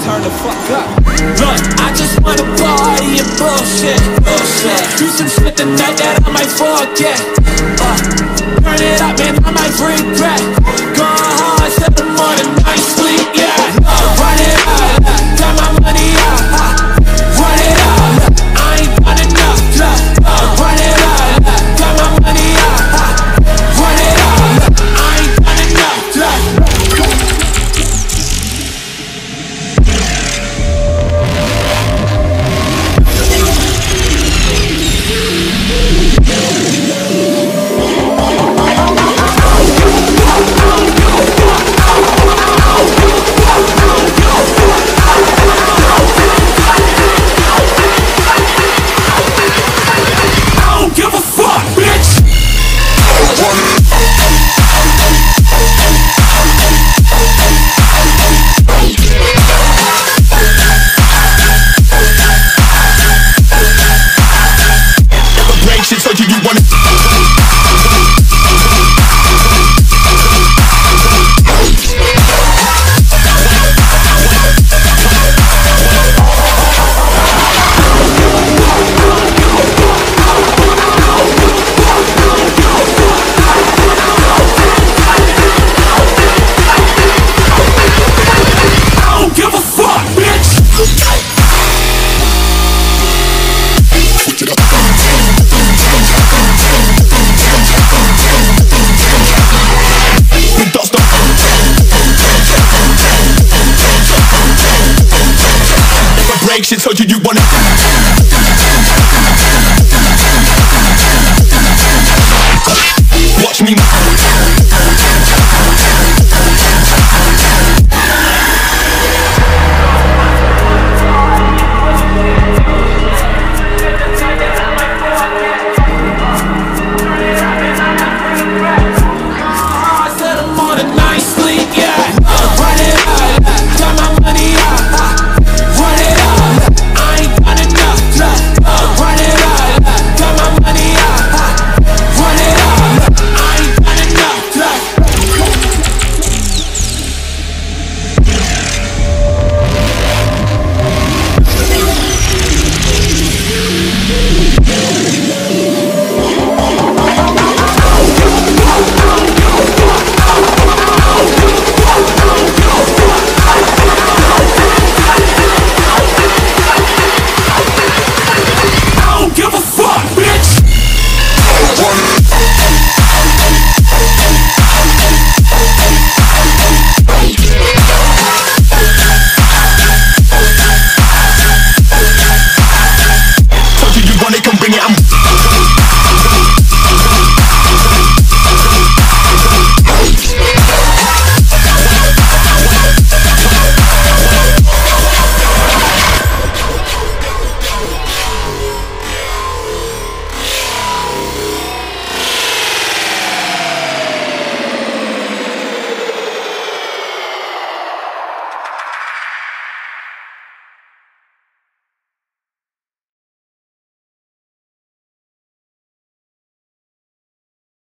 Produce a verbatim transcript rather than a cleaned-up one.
turn the fuck up. Look, I just wanna party and bullshit, bullshit. Do some shit tonight that I might forget. uh, Turn it up, man, I might regret. Going hard, till the morning, night sleep, yeah. uh, Run it up, got my money up, uh, run it up, I ain't done enough, uh, run it up, got my money up, uh, run it up, I ain't done enough, uh. Shit told you you wanna